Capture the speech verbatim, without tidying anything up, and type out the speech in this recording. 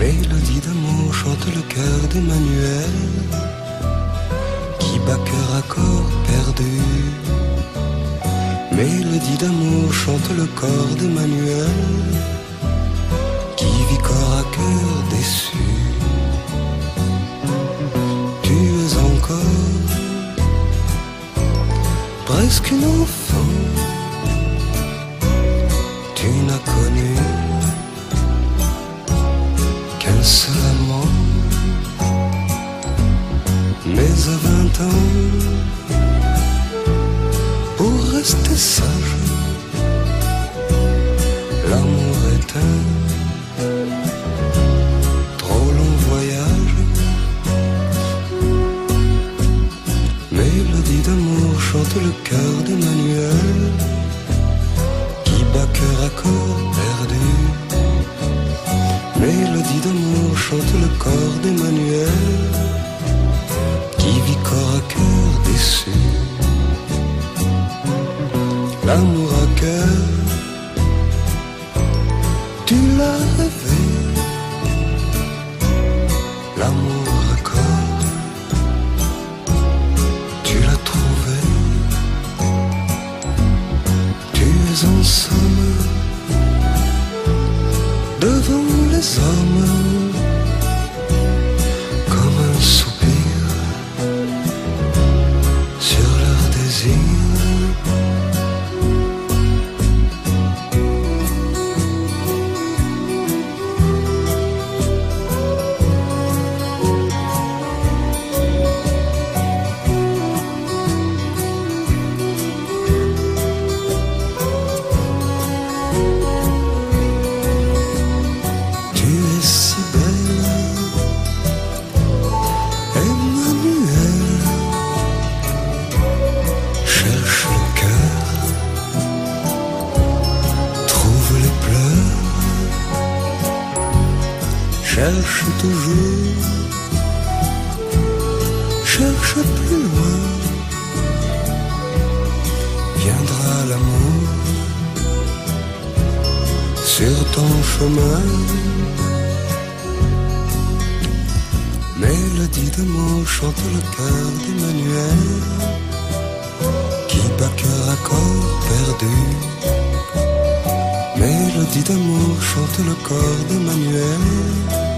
Mélodie d'amour chante le cœur d'Emmanuel, qui bat cœur à corps perdu. Mélodie d'amour chante le corps d'Emmanuel, qui vit corps à cœur déçu. Tu es encore presque une enfant, tu n'as connu qu'un seul amant. Mais à vingt ans, pour rester sage, l'amour est un trop long voyage. Mélodie d'amour chante le cœur d'Emmanuel, qui bat cœur à corps perdu. Mélodie d'amour chante le corps d'Emmanuel, qui vit corps à cœur déçu. L'amour à cœur, tu l'as rêvé. L'amour à corps, tu l'as trouvé. Tu es en somme devant les hommes, comme un soupir sur leur désir. Cherche toujours, cherche plus loin, viendra l'amour sur ton chemin. Mélodie d'amour chante le cœur d'Emmanuel, qui bat cœur à corps perdu. Mélodie d'amour chante le corps d'Emmanuel,